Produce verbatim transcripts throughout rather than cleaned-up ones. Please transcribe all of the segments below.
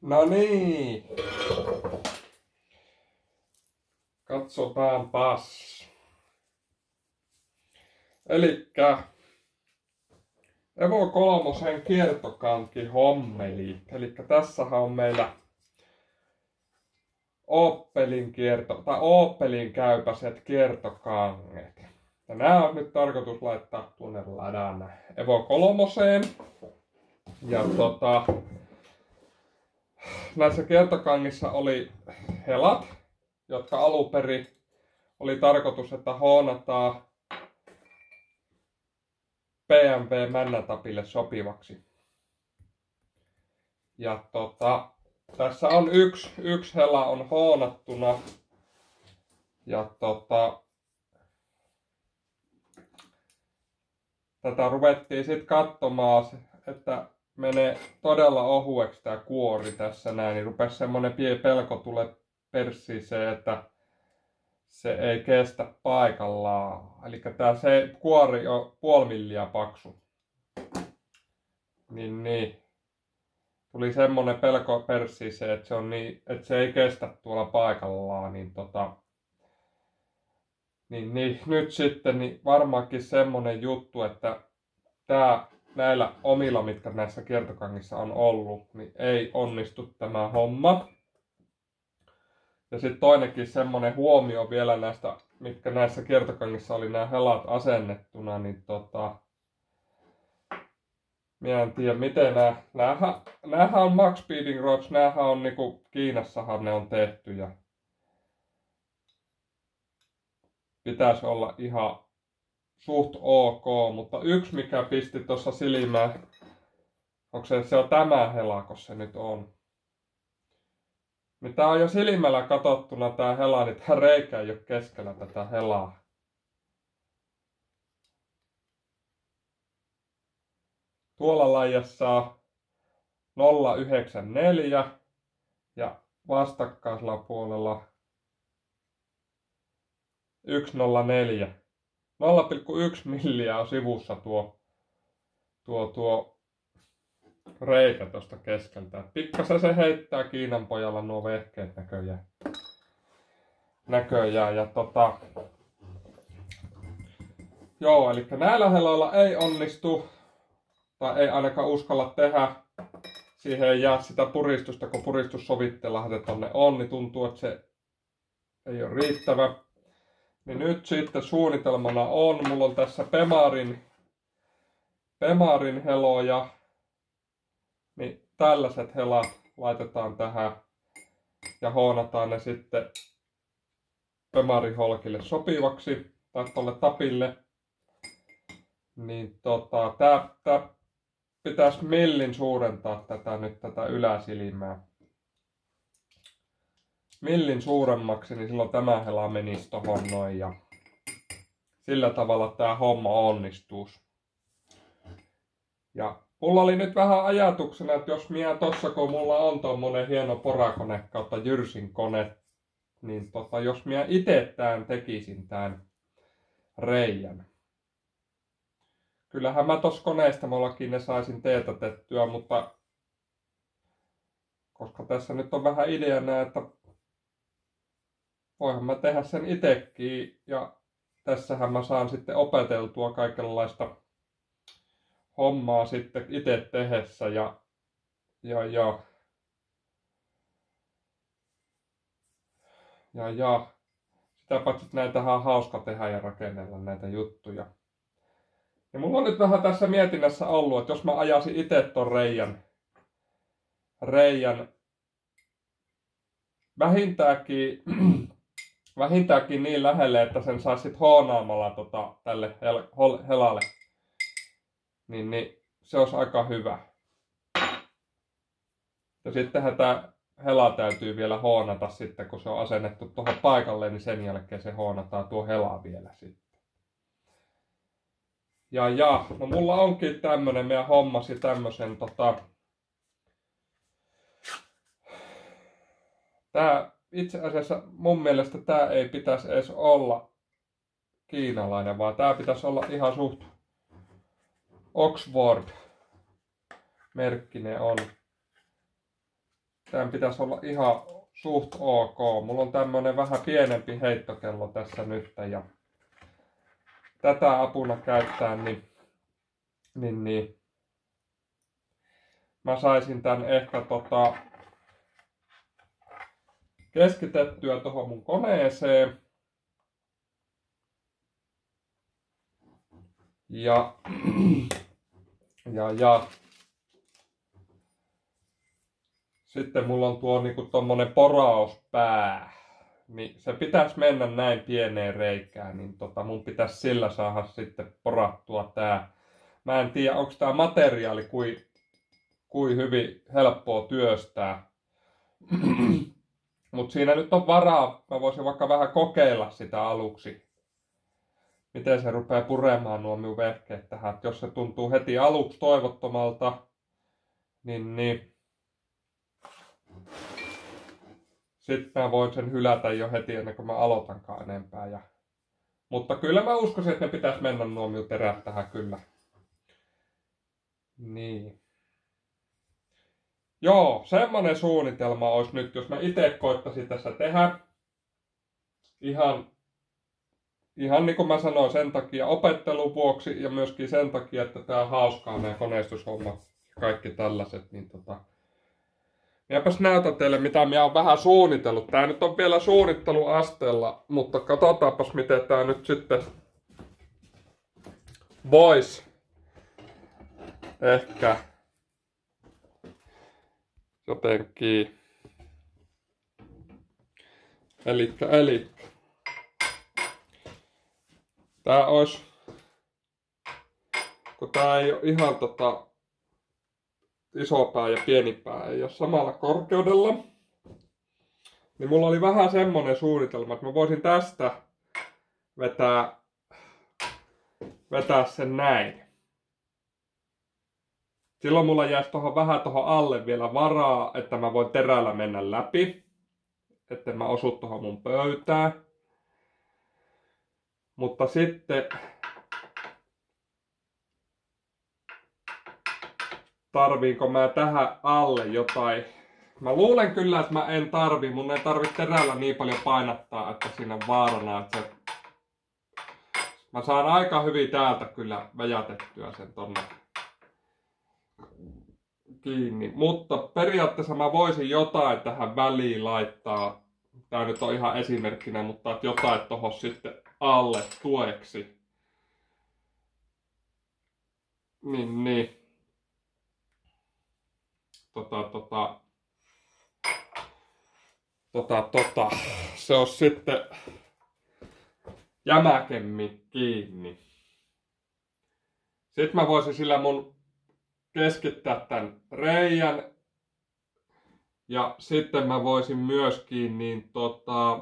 No niin. Katsotaanpas. Elikkä Evo kolmosen kiertokanki hommeli. Elikkä tässähän on meillä Opelin kierto, tai Opelin käypäiset kiertokanget. Ja nämä on nyt tarkoitus laittaa tuonne ladan Evo kolmoseen. Ja tota, näissä kiertokangissa oli helat, jotka alunperin oli tarkoitus, että hoonataan B M W Männätapille sopivaksi. Ja tota, tässä on yksi, yksi hela on hoonattuna. Ja tota, tätä ruvettiin sitten katsomaan, että menee todella ohueksi tää kuori tässä näin, niin rupesi semmonen pieni pelko tulee perssiiseen, että se ei kestä paikallaan. Eli tää se kuori on puoli milliä paksu. Niin niin. Tuli semmonen pelko perssiiseen, että se on niin, että se ei kestä tuolla paikallaan, niin tota niin, niin nyt sitten niin varmaankin semmonen juttu, että tää näillä omilla, mitkä näissä kiertokangissa on ollut, niin ei onnistu tämä homma. Ja sitten toinenkin semmonen huomio vielä näistä, mitkä näissä kiertokangissa oli nämä helat asennettuna, niin tota, minä en tiedä miten nämä, näähän, näähän on Max Speeding Rods, näähän on niinku Kiinassahan ne on tehty ja pitäisi olla ihan suht ok, mutta yksi mikä pisti tuossa silmään, onko se, se on tämä helako se nyt on. Niin tää on jo silmällä katsottuna tää hela, niin tää reikä ei ole keskellä tätä helaa. Tuolla lajassa nolla pilkku yhdeksänkymmentäneljä ja vastakkaisella puolella yksi nolla neljä. nolla pilkku yksi milliä on sivussa tuo, tuo, tuo reikä tuosta keskeltä. Pikkasen se heittää Kiinan pojalla nuo vehkeet näköjään. näköjään. Ja tota, joo, eli näillä heloilla ei onnistu, tai ei ainakaan uskalla tehdä. Siihen ei jää sitä puristusta, kun puristussovitteella se tonne on, niin tuntuu, että se ei ole riittävä. Niin nyt sitten suunnitelmana on, mulla on tässä Pemarin, Pemarin heloja, niin tällaiset helat laitetaan tähän ja hoonataan ne sitten Pemarin holkille sopivaksi tai tolle tapille. Niin tota, tää, tää pitäisi millin suurentaa tätä nyt tätä yläsilmää. Millin suuremmaksi, niin silloin tämä hela menisi tohon noin ja sillä tavalla tää homma onnistuisi. Ja mulla oli nyt vähän ajatuksena, että jos minä tossa, kun mulla on tommonen hieno porakone kautta Jyrsin kone, niin tota, jos minä itse tän tekisin tän reijän. Kyllähän mä tossa koneesta mullakin ne saisin teetätettyä, mutta koska tässä nyt on vähän ideana, että voihan mä tehdä sen itekin ja tässähän mä saan sitten opeteltua kaikenlaista hommaa sitten itse tehdessä ja, ja, ja, ja, ja. Sitä paitsi, että näitähän on hauska tehdä ja rakennella näitä juttuja. Ja mulla on nyt vähän tässä mietinnässä ollut, että jos mä ajasin itse ton reijän, reijän vähintäänkin, vähintäänkin niin lähelle, että sen saisi sit hoonaamalla tota, tälle hel, hol, helalle, niin, niin se olisi aika hyvä. Ja sittenhän tää hela täytyy vielä hoonata sitten, kun se on asennettu tuohon paikalle, niin sen jälkeen se hoonataan tuo hela vielä sitten. Ja ja, no mulla onkin tämmönen, minä hommasin tämmösen tota... Tää itse asiassa mun mielestä tää ei pitäisi edes olla kiinalainen, vaan tää pitäisi olla ihan suht Oxford merkkinen on. tämän pitäisi olla ihan suht ok. Mulla on tämmönen vähän pienempi heittokello tässä nyt ja tätä apuna käyttää, niin, niin, niin mä saisin tän ehkä tota keskitettyä tuohon mun koneeseen. Ja, ja, ja sitten mulla on tuo niinku tommonen porauspää. Niin se pitäisi mennä näin pieneen reikään, niin tota mun pitäisi sillä saada sitten porattua tää. Mä en tiedä, onko tää materiaali kui, kui hyvin helppoa työstää. Mut siinä nyt on varaa, mä voisin vaikka vähän kokeilla sitä aluksi. Miten se rupeaa puremaan nuo minun vehkeet tähän. Et jos se tuntuu heti aluksi toivottomalta, niin, niin sitten mä voin sen hylätä jo heti ennen kuin mä aloitankaan enempää. Ja... Mutta kyllä mä uskoisin, että ne pitäisi mennä nuo minun terät tähän kyllä. Niin. Joo, semmonen suunnitelma olisi nyt, jos mä itse koittaisin tässä tehdä. Ihan, ihan niin kuin mä sanoin, sen takia opettelun vuoksi ja myöskin sen takia, että tää on hauskaa nämä koneistushommat ja kaikki tällaiset. Niin tota... Minäpäs näytän teille, mitä minä olen vähän suunnitellut. Tää nyt on vielä suunnitteluasteella, mutta katsotaanpas, miten tää nyt sitten voisi ehkä jotenkin. Elikkä, elikkä. Tää olisi, kun tää ei ole ihan tota iso pää ja pieni pää ei ole samalla korkeudella, niin mulla oli vähän semmonen suunnitelma, että mä voisin tästä vetää, vetää sen näin. Silloin mulla jäisi tohon vähän tohon alle vielä varaa, että mä voin terällä mennä läpi, että mä osu tohon mun pöytään. Mutta sitten tarviinko mä tähän alle jotain? Mä luulen kyllä, että mä en tarvi. Mun ei tarvi terällä niin paljon painattaa, että siinä on vaarana, että se... Mä saan aika hyvin täältä kyllä väjätettyä sen tonne kiinni. Mutta periaatteessa mä voisin jotain tähän väliin laittaa. Tää nyt on ihan esimerkkinä, mutta että jotain tohon sitten alle tueksi. Niin, niin. Tota, tota, tota, tota, se on sitten jämäkemmin kiinni. Sitten mä voisin sillä mun keskittää tän reijän. Ja sitten mä voisin myöskin niin tota,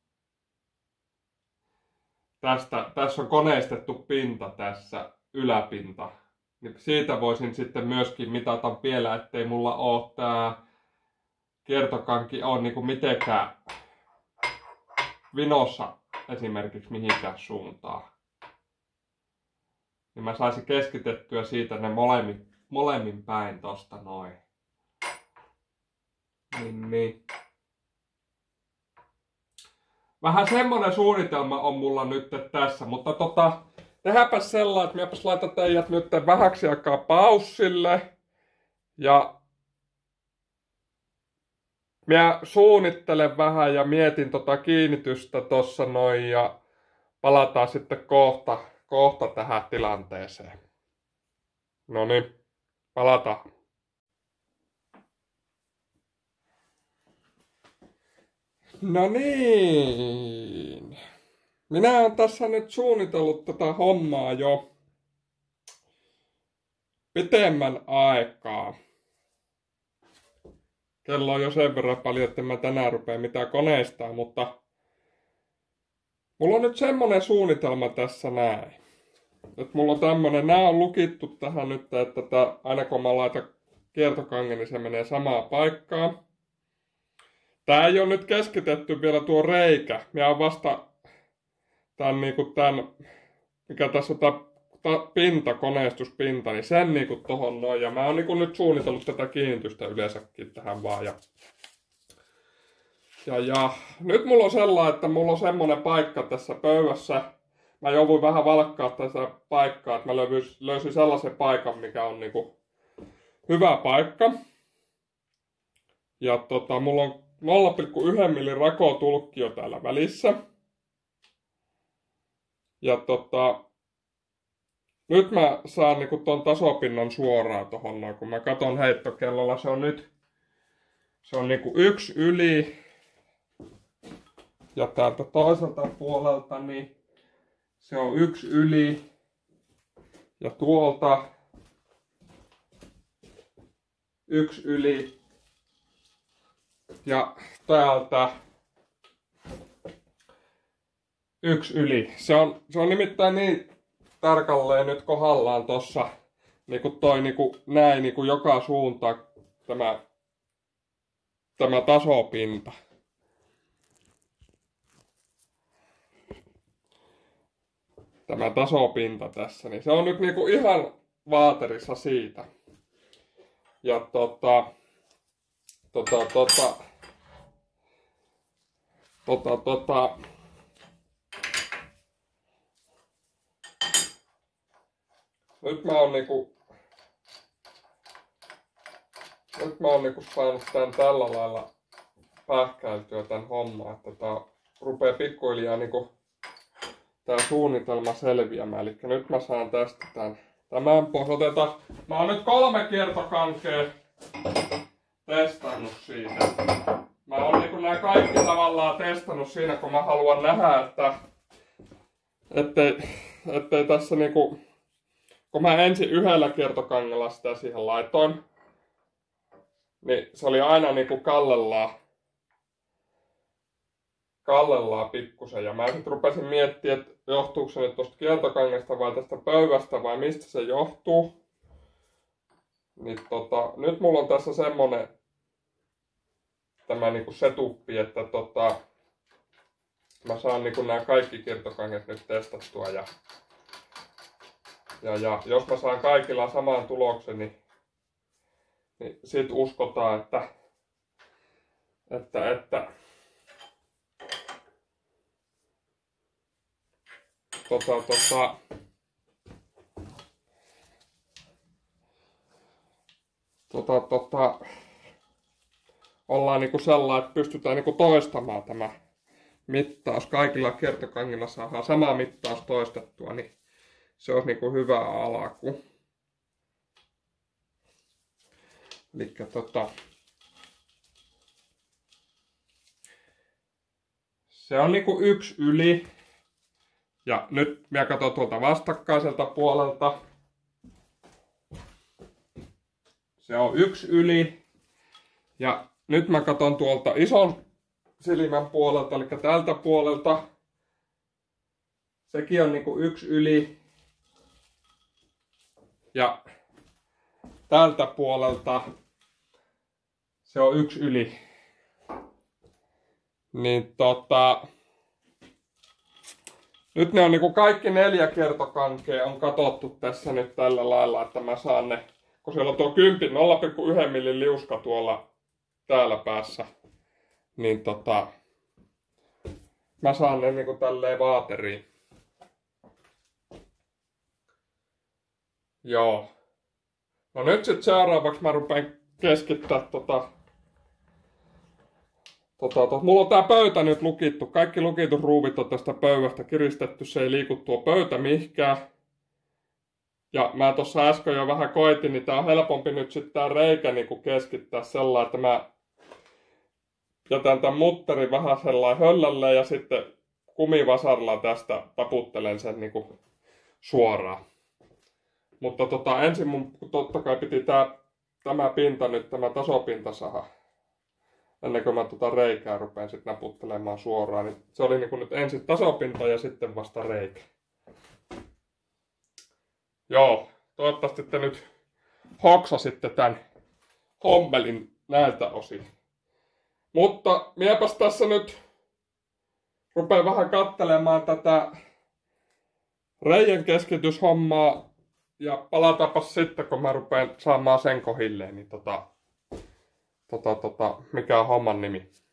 tästä, tässä on koneistettu pinta tässä, yläpinta. Niin siitä voisin sitten myöskin mitata vielä, ettei mulla oo tää kiertokanki on niinku mitenkään vinossa esimerkiksi mihinkään suuntaan. Niin mä saisin keskitettyä siitä ne molemmin, molemmin päin tosta noin. Niin, niin. Vähän semmonen suunnitelma on mulla nyt tässä, mutta tota... Tehdäänpäs sellainen, että minäpäs laitan teidät nyt vähäksi aikaa paussille. Ja minä suunnittelen vähän ja mietin tota kiinnitystä tossa noin ja palataan sitten kohta, kohta tähän tilanteeseen. No niin, palataan. No niin. Minä olen tässä nyt suunnitellut tätä hommaa jo pitemmän aikaa. Kello on jo sen verran paljon, että mä tänään rupea mitään koneistaa, mutta mulla on nyt semmonen suunnitelma tässä näin. Että mulla on tämmönen, nää on lukittu tähän nyt, että tää, aina kun mä laitan kiertokangen, niin se menee samaan paikkaan. Tää ei ole nyt keskitetty vielä tuo reikä. Mä oon vasta tän niinku tän, mikä tässä on tää pinta, koneistuspinta, niin sen niinku tohon noin. Ja mä oon niinku nyt suunnitellut tätä kiinnitystä yleensäkin tähän vaan. Ja, ja, ja nyt mulla on sellainen, että mulla on semmonen paikka tässä pöydässä. Mä jouduin vähän valkkaa tässä paikkaa, että mä löysin, löysin sellaisen paikan, mikä on niinku hyvä paikka. Ja tota, mulla on nolla pilkku yksi millin rakotulkkio täällä välissä. Ja tota, nyt mä saan niinku ton tasopinnan suoraan tohon noin, kun mä katon heittokellolla, se on nyt, se on niinku yksi yli. Ja täältä toiselta puolelta, niin se on yksi yli. Ja tuolta yksi yli. Ja täältä yksi yli. Se on, se on nimittäin niin tarkalleen nyt kohdallaan tossa, niinku toi niinku näin niinku joka suuntaan tämä, tämä tasopinta. Tämä tasopinta tässä, niin se on nyt niinku ihan vaaterissa siitä. Ja tota, tota, tota, tota, tota, nyt mä oon niinku, nyt mä oon niinku saanut tän tällä lailla pähkäiltyä tän homman, että tää rupee pikkuhiljaa niinku tää suunnitelma selviämään. Eli nyt mä saan tästä tän, tämän pois. Otetaan, mä oon nyt kolme kiertokankea testannut siitä. Mä oon niinku nää kaikki tavallaan testannut siinä, kun mä haluan nähdä, että ettei, ettei tässä niinku, kun mä ensin yhdellä kiertokangella sitä siihen laitoin, niin se oli aina niinku kallellaan, kallellaan pikkusen. Ja mä sitten rupesin miettimään, että johtuuko se nyt tosta kiertokangesta vai tästä pöydästä vai mistä se johtuu. Niin tota, nyt mulla on tässä semmonen tämä niinku setuppi, että tota, mä saan niinku nämä kaikki kiertokanget nyt testattua. Ja, ja, ja jos mä saan kaikilla saman tuloksen, niin, niin sit uskotaan, että, että, että tota, tota, tota, tota, ollaan niinku sellainen, että pystytään niinku toistamaan tämä mittaus. Kaikilla kiertokangilla saadaan sama mittaus toistettua, niin se olisi niinku hyvä alku. Elikkä tota, se on niinku yksi yli. Ja nyt minä katson tuolta vastakkaiselta puolelta. Se on yksi yli. Ja nyt mä katson tuolta ison silmän puolelta, eli tältä puolelta. Sekin on niinku yksi yli. Ja tältä puolelta se on yksi yli. Niin tota, nyt ne on niinku kaikki neljä kiertokankea on katsottu tässä nyt tällä lailla, että mä saan ne, kun siellä on tuo kymmenen nolla pilkku yksi millin liuska tuolla täällä päässä, niin tota, mä saan ne niinku tälleen vaateriin. Joo. No nyt sit seuraavaksi mä rupean keskittää tota, tota, tota. Mulla on tää pöytä nyt lukittu. Kaikki lukitusruuvit on tästä pöydästä kiristetty. Se ei liiku tuo pöytä mihinkään. Ja mä tossa äsken jo vähän koitin, niin tää on helpompi nyt sit tää reikä niinku keskittää sellainen, että mä jätän tän mutterin vähän sellainen höllälle ja sitten kumivasarilla tästä taputtelen sen niinku suoraan. Mutta tota, ensin mun totta kai piti tää, tämä pinta nyt, tämä tasopinta saada. Ennen kuin mä tota reikää rupean sit naputtelemaan suoraan. Niin se oli niinku nyt ensin tasopinta ja sitten vasta reikä. Joo, toivottavasti te nyt hoksasitte tän hommelin näiltä osin. Mutta miepäs tässä nyt rupean vähän kattelemaan tätä reiän keskityshommaa. Ja palataanpas sitten, kun mä rupean saamaan sen kohilleen, niin tota, tota, tota, mikä on homman nimi.